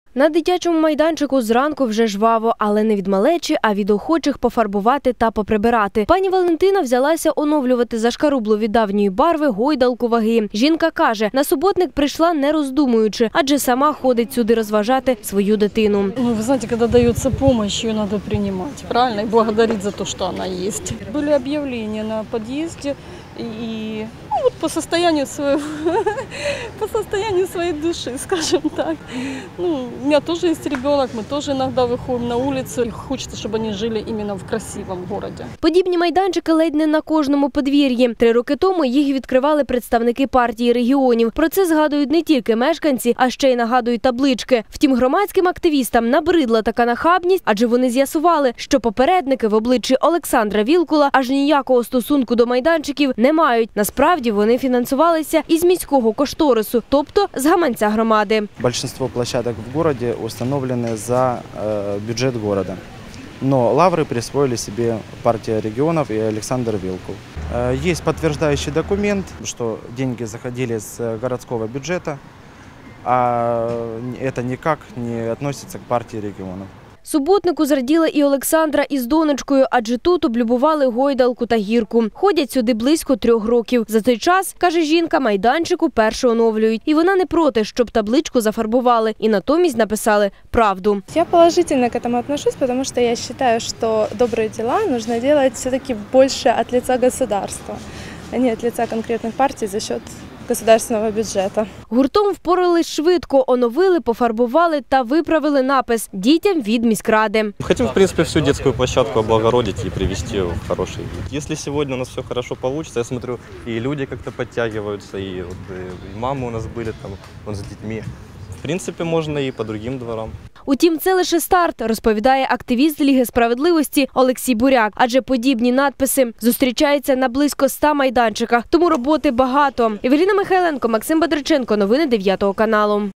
На дитячому майданчику зранку вже жваво, але не від малечі, а від охочих пофарбувати та поприбирати. Пані Валентина взялася оновлювати зашкарублу від давньої барви гойдалку ваги. Жінка каже, на суботник прийшла не роздумуючи, адже сама ходить сюди розважати свою дитину. Ви знаєте, коли дається допомога, її треба приймати, правильно? І благодарити за те, що вона є. Були об'явлення на під'їзді і по состоянию своей души, скажем так. У меня тоже есть ребенок, мы тоже иногда выходим на улицу. И хочется, чтобы они жили именно в красивом городе. Подібні майданчики ледь не на кожному подвір'ї. 3 роки тому їх відкривали представники партії регіонів. Про це згадують не тільки мешканці, а ще й нагадують таблички. Втім, громадським активістам набридла така нахабність, адже вони з'ясували, що попередники в обличчі Олександра Вілкула аж ніякого стосунку до майданчиків не мають. Насправді вони фінансувалися із міського кошторису, тобто з гаманця громади. Большинство площадок в городе установлены за бюджет города. Но лавры присвоили себе партия регионов и Александр Вилкул. Есть подтверждающий документ, что деньги заходили с городского бюджета, а это никак не относится к партии регионов. Суботнику зраділа і Олександра із донечкою, адже тут облюбували гойдалку та гірку. Ходять сюди близько 3 років. За цей час, каже жінка, майданчик уперше оновлюють. І вона не проти, щоб табличку зафарбували і натомість написали правду. Я положительно к этому отношусь, потому что я считаю, что добрые дела нужно делать все-таки больше от лица государства, а не от лица конкретных партий за счет государственного бюджету. Гуртом впорались швидко, оновили, пофарбували та виправили напис «Дітям від міськради». Хотим, в принципе, всю детскую площадку облагородить и привести в хороший вид. Если сегодня у нас все хорошо получится, я смотрю, и люди как-то подтягиваются, и мамы у нас были там, вон с детьми. В принципе, можно и по другим дворам. Утім, це лише старт, розповідає активіст Ліги справедливості Олексій Буряк. Адже подібні надписи зустрічаються на близько 100 майданчиках, тому роботи багато. Евеліна Михайленко, Максим Бадриченко. Новини 9 каналу.